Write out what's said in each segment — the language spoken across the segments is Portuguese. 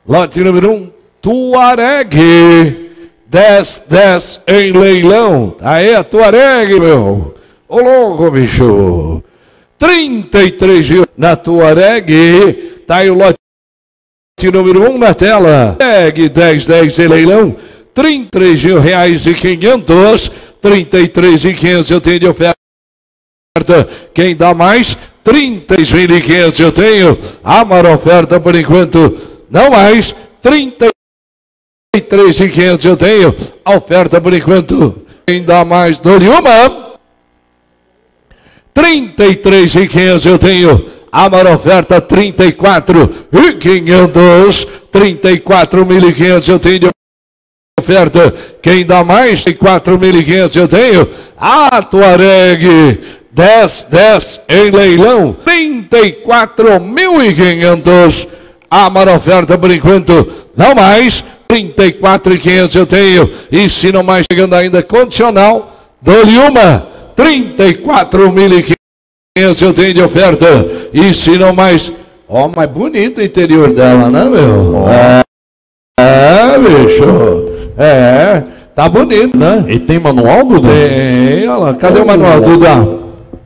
Lote número 1, Tuareg. 10 em leilão. Aí a Tuareg, meu. Ô louco, bicho. 33 mil na Tuareg. Tá aí o lote número 1 na tela. Tuareg 10 em leilão. 33 mil reais e 500. 33.500 eu tenho de oferta. Quem dá mais? 33.500 eu tenho. A maior oferta por enquanto. Não mais. 33.500 eu tenho. A oferta por enquanto. Quem dá mais? Dou-lhe uma. 33.500 eu tenho. A maior oferta 34.500. 34.500 eu tenho de oferta. Quem dá mais? 4.500 eu tenho. A Tuareg 10 em leilão. 34.500. A maior oferta por enquanto. Não mais. 34.500 eu tenho. E se não mais, chegando ainda condicional, dou-lhe uma. 34.500 eu tenho de oferta. E se não mais. Ó, mais bonito o interior dela, né, meu? Bicho. Tá bonito, né? E tem manual, Duda? Tem, olha lá. Cadê o manual, Duda?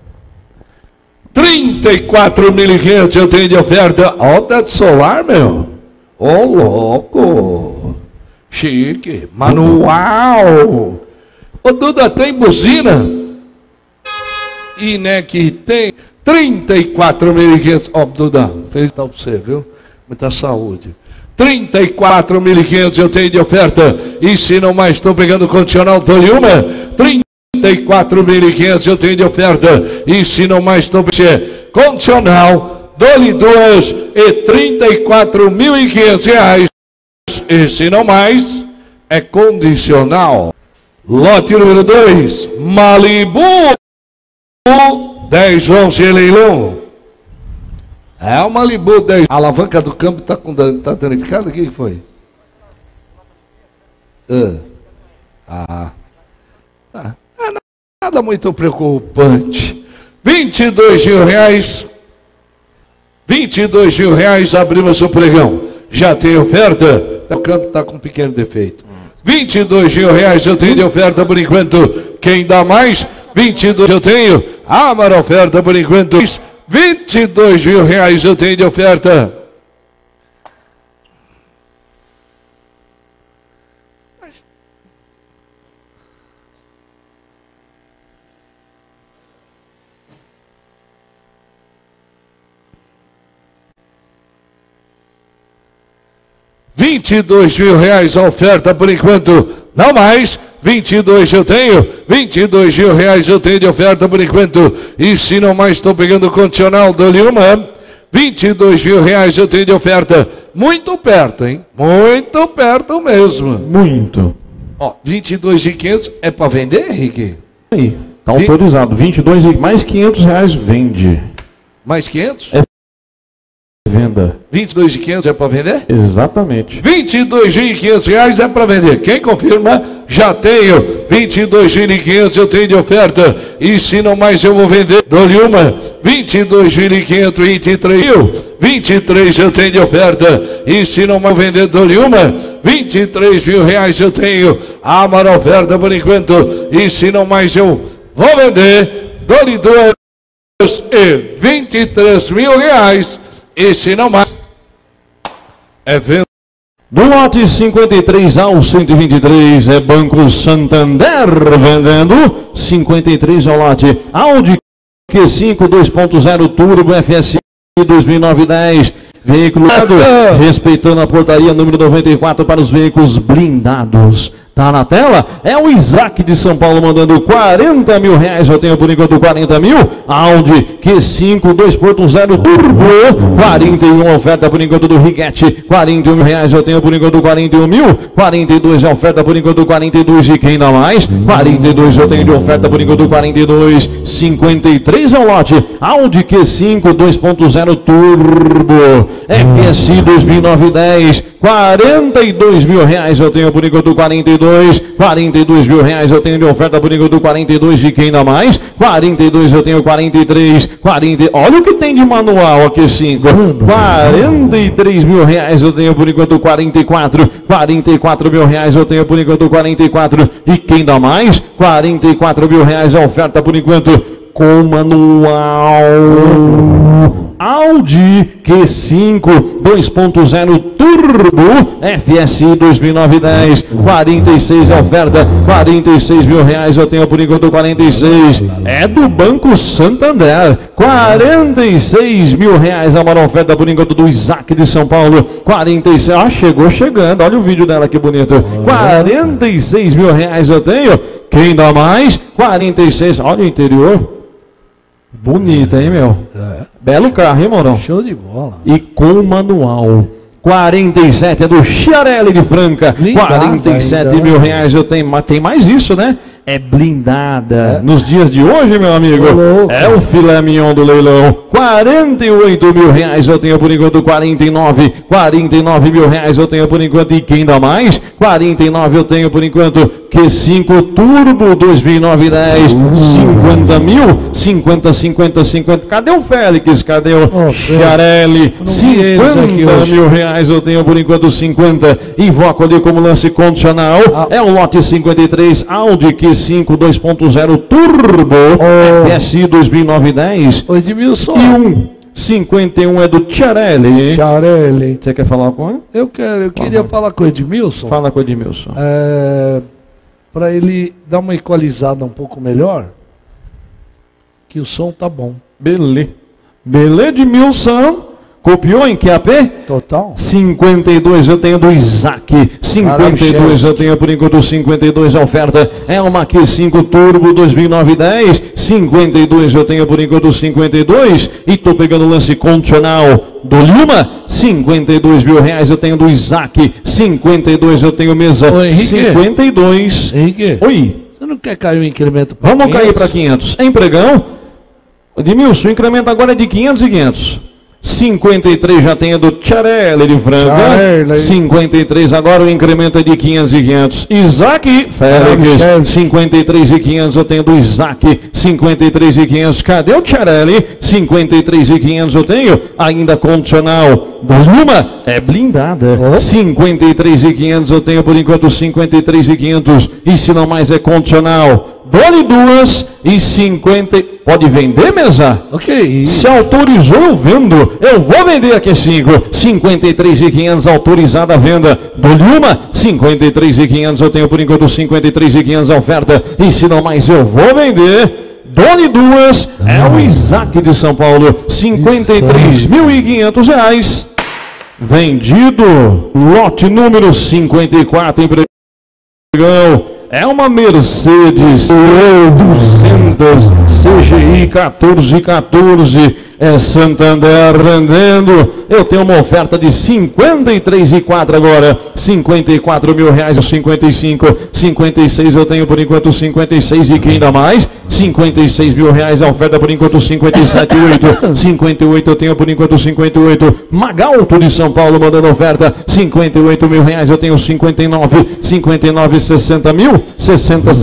34.500 eu tenho de oferta. Ó, o teto solar, meu. Ô, louco. Chique. Manual. Ô, Duda, tem buzina? E, né, que tem 34.500. Ó, Duda, fez tal pra você, viu? Muita saúde. 34.500 eu tenho de oferta. E se não mais estou pegando condicional, dou-lhe uma. 34.500 eu tenho de oferta. E se não mais estou pegando condicional, dou-lhe duas. E 34.500 reais. E se não mais, é condicional. Lote número 2, Malibu 10-11 em leilão. É o Malibu 10. A alavanca do câmbio está danificada? O que foi? Nada muito preocupante. 22 mil reais. 22 mil reais, abrimos o pregão. Já tem oferta? O câmbio está com um pequeno defeito. 22 mil reais eu tenho de oferta por enquanto. Quem dá mais? 22 eu tenho. A maior oferta por enquanto. 22 mil reais eu tenho de oferta. R$22 mil a oferta por enquanto. Não mais. 22 eu tenho. 22 mil reais eu tenho de oferta por enquanto. E se não mais estou pegando o condicional, dou-lhe uma. 22 mil reais eu tenho de oferta. Muito perto, hein? Muito perto mesmo. Muito. Ó, 22.500 é para vender, Henrique? Aí, tá autorizado. 22 e mais R$500 vende. Mais 500? É venda. 22.500 é para vender? Exatamente. 22.500 reais é para vender. Quem confirma? Já tenho. 22.500 eu tenho de oferta. E se não mais eu vou vender, dou-lhe uma. 22.500, 23 mil. 23 eu tenho de oferta. E se não mais vender, dou-lhe uma. 23 mil reais eu tenho. A maior oferta por enquanto. E se não mais eu vou vender, dou-lhe duas. E 23 mil reais. E se não mais, é venda. Do lote 53 ao 123 é Banco Santander vendendo. 53 ao lote Audi Q5 2.0 Turbo FSI 2009-10. Veículo respeitando a portaria número 94 para os veículos blindados. Tá na tela? É o Isaac de São Paulo mandando 40 mil reais. Eu tenho por enquanto 40 mil. Audi Q5 2.0 Turbo 41 oferta por enquanto do Riquete. 41 mil reais eu tenho por enquanto 41 mil. 42 é oferta por enquanto 42 e quem dá mais? 42 eu tenho de oferta por enquanto 42. 53 é o lote Audi Q5 2.0 Turbo FSI 2009-10. 42 mil reais eu tenho por enquanto 42 mil reais eu tenho de oferta por enquanto 42 de quem dá mais, 42 eu tenho 43, 40, olha o que tem de manual aqui 5, 43 mil reais eu tenho por enquanto 44 mil reais eu tenho por enquanto 44 e quem dá mais, 44 mil reais a oferta por enquanto com manual. Audi Q5 2.0 Turbo FSI 2009-10, 46 a oferta, 46 mil reais eu tenho por enquanto 46, é do Banco Santander, 46 mil reais a maior oferta por enquanto do Isaac de São Paulo, 46, chegou chegando, olha o vídeo dela que bonito, 46 mil reais eu tenho, quem dá mais? 46, olha o interior. Bonita, hein, meu? Belo carro, hein, Maurão? Show de bola. E com manual. 47 é do Chiarelli de Franca. 47 mil reais eu tenho. Mas tem mais isso, né? É blindada. Nos dias de hoje, meu amigo, é o filé mignon do leilão. 48 mil reais eu tenho por enquanto 49 mil reais eu tenho por enquanto. E quem dá mais? 49 eu tenho por enquanto. Q5 Turbo 2009-10, 50 mil, 50. Cadê o Félix? Cadê o Chiarelli? 50 mil reais eu tenho por enquanto 50. Invoco ali como lance condicional. É o lote 53 Audi Q5 2.0 Turbo FSI 2009-10. Oi, Edmilson. E 51 é do Chiarelli. Você quer falar com ele? Eu queria falar com o Edmilson. Fala com o Edmilson. Para ele dar uma equalizada um pouco melhor, que o som tá bom. Beleza, Edmilson. Copiou em QAP? Total. 52 eu tenho do Isaac. 52 eu tenho por enquanto 52 a oferta. É uma Q5 Turbo 2009-10. 52 eu tenho por enquanto 52. E tô pegando o lance condicional do Lima. 52 mil reais eu tenho do Isaac. 52 eu tenho mesa. Ô, Henrique. 52. Henrique. Oi. Você não quer cair o incremento para 500? Vamos cair para 500. Empregão. Edmilson, o incremento agora é de 500 e 500. 53 já tem a do Chiarelli de Franca. 53 agora o incremento é de 500 e 500. Isaac Félix. 53 e 500 eu tenho do Isaac. 53 e 500. Cadê o Chiarelli? 53 e 500 eu tenho. Ainda condicional. Volume é blindada. 53 e 500 eu tenho por enquanto 53 e 500. E se não mais é condicional. Dole 2 e 50. Pode vender, mesa? Ok. Se autorizou, eu vendo. Eu vou vender aqui 5. 53 e 500 autorizada a venda. Dole uma. 53 e 500 eu tenho por enquanto 53 e 500 a oferta. E se não mais, eu vou vender. Dole 2 é o Isaac de São Paulo. 53.500 reais. Vendido. Lote número 54. Empregão. É uma Mercedes 200 CGI 1414. É Santander vendendo. Eu tenho uma oferta de 53,4 agora. 54 mil reais, 55. 56 eu tenho por enquanto 56 e quem dá mais? 56 mil reais a oferta por enquanto 57,8. 58 eu tenho por enquanto 58. Magalto de São Paulo mandando oferta. 58 mil reais eu tenho 59. 59, 60 mil. 60.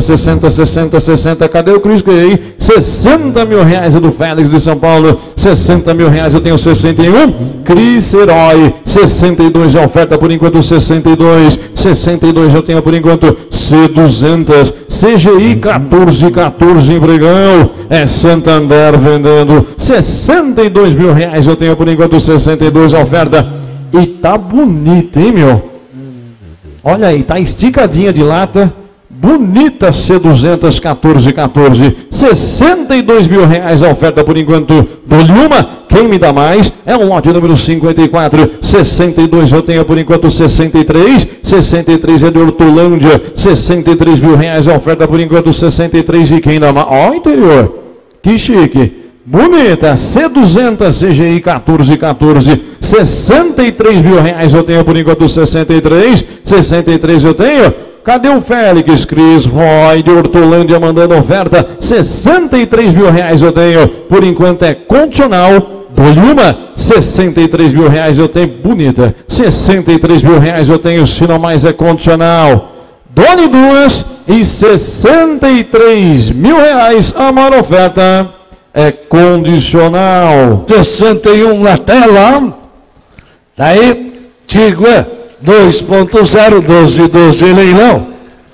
Cadê o Cris Gay? 60 mil reais é do Félix de São Paulo. 60 mil reais eu tenho 61. Cris Herói. 62 a oferta por enquanto 62. 62 eu tenho por enquanto C200. CGI 1414 empregão. É Santander vendendo 62 mil reais eu tenho por enquanto 62 a oferta. E tá bonita, hein, meu? Olha aí, tá esticadinha de lata. Bonita C200 1414, 62 mil reais a oferta por enquanto. Dole uma, quem me dá mais? É um lote número 54, 62 eu tenho por enquanto 63, 63 é de Hortolândia, 63 mil reais a oferta por enquanto 63 e quem dá mais? Ó, interior, que chique. Bonita, C200 CGI 1414, 63 mil reais eu tenho por enquanto 63, 63 eu tenho. Cadê o Félix? Cris Roy de Hortolândia mandando oferta. 63 mil reais eu tenho. Por enquanto é condicional. Dou-lhe uma, 63 mil reais eu tenho, bonita, 63 mil reais eu tenho, se não mais é condicional. Dou-lhe duas e 63 mil reais, a maior oferta é condicional. 61 na tela, tá aí, Tigua 2.0, 12 leilão,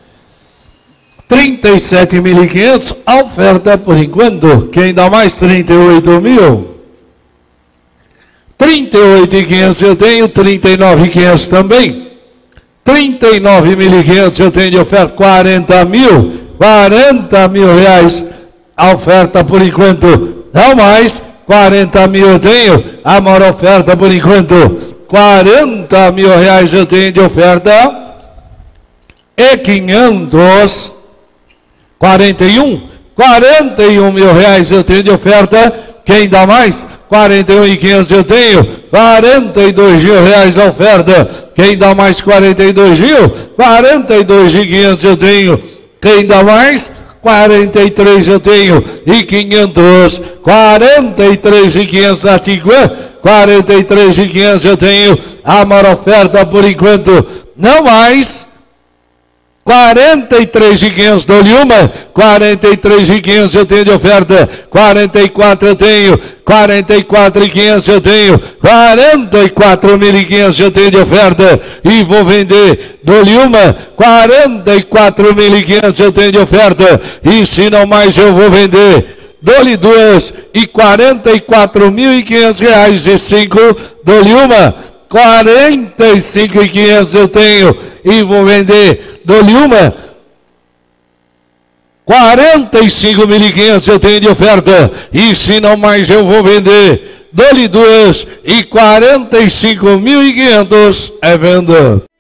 37.500, a oferta por enquanto, quem dá mais 38 mil, 38.500 eu tenho, 39.500 também, 39.500 eu tenho de oferta, 40 mil reais, a oferta por enquanto, não mais, 40 mil eu tenho, a maior oferta por enquanto, 40 mil reais eu tenho de oferta, e 500, 41 mil reais eu tenho de oferta, quem dá mais? 41.500 eu tenho, 42 mil reais a oferta, quem dá mais? 42 mil, 42.500 eu tenho, quem dá mais? 43 eu tenho, e 500, 43.500 na Tiguan, 43.500 eu tenho, a maior oferta por enquanto, não mais, 43.500, dou-lhe uma, 43.500 eu tenho de oferta, 44 eu tenho, 44.500 eu tenho, 44.500 eu tenho de oferta, e vou vender, dou-lhe uma, 44.500 eu tenho de oferta, e se não mais eu vou vender, dou-lhe duas, e 44.500 reais e 5, dou-lhe uma, 45.500 eu tenho, e vou vender, dou-lhe uma, 45.500 eu tenho de oferta, e se não mais eu vou vender, dou-lhe duas, e 45.500 é venda.